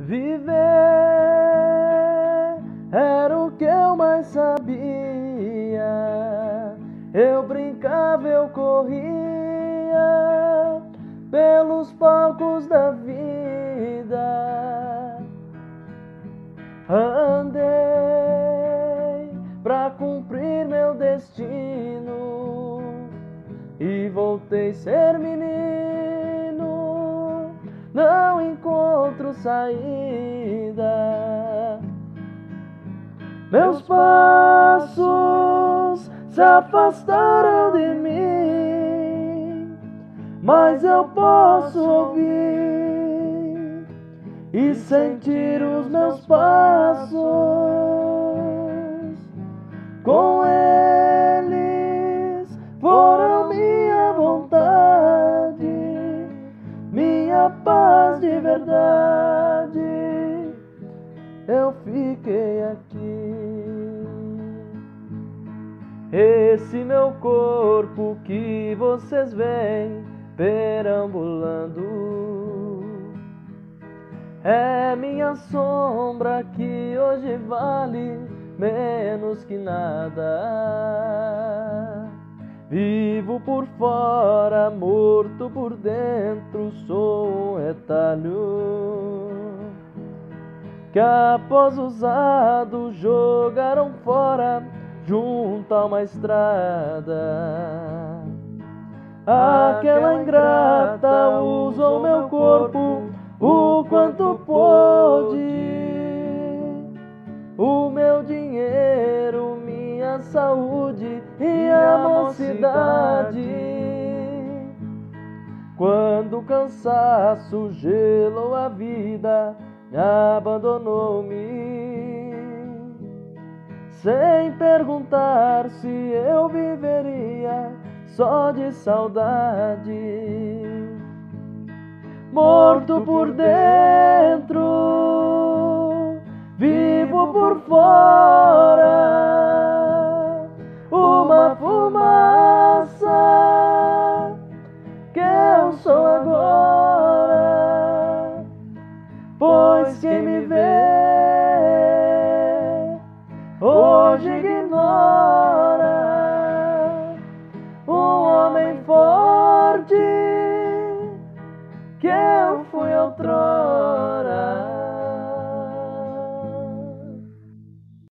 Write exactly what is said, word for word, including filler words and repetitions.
Viver era o que eu mais sabia. Eu brincava, eu corria pelos palcos da vida. Andei pra cumprir meu destino e voltei ser menino. Não encontro saída. Meus passos se afastaram de mim, mas eu posso ouvir e sentir os meus passos. Com eles foram minha vontade, minha paz de verdade. Eu fiquei aqui. Esse meu corpo que vocês veem perambulando é minha sombra que hoje vale menos que nada. Vivo por fora, morto por dentro, sou um retalho que após usado jogaram fora junto a uma estrada. Aquela ingrata usou meu corpo o quanto pôde, o meu dinheiro, minha saúde e a mocidade. Quando o cansaço gelou a vida, abandonou-me, sem perguntar se eu viveria só de saudade. Morto por dentro, vivo por fora, uma fumaça